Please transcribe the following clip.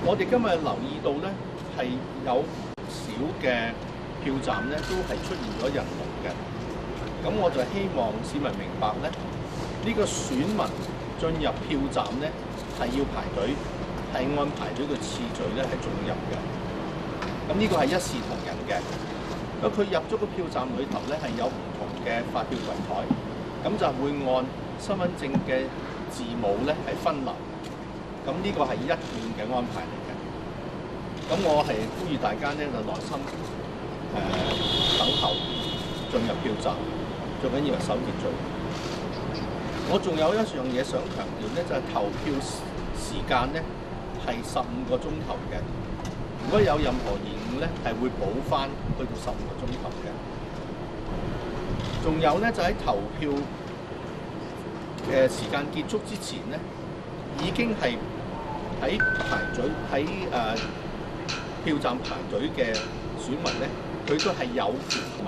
我哋今日留意到咧，係有唔少嘅票站咧都係出現咗人龍嘅。咁我就希望市民明白咧，呢個選民進入票站咧係要排隊，係按排隊嘅次序咧係進入嘅。咁呢個係一視同仁嘅。咁佢入咗個票站裏頭咧係有唔同嘅發票櫃台，咁就會按身份證嘅字母咧係分流。咁呢個係一貫嘅安排嚟嘅。咁我係呼籲大家咧就耐心等候進入票站，最緊要係守秩序。我仲有一樣嘢想強調咧，就係投票時間咧係15個鐘頭嘅。如果有任何延誤咧，係會補翻去到15個鐘頭嘅。仲有咧就喺投票嘅時間結束之前咧，已經係喺排隊喺票站排隊嘅選民咧，佢都係有權。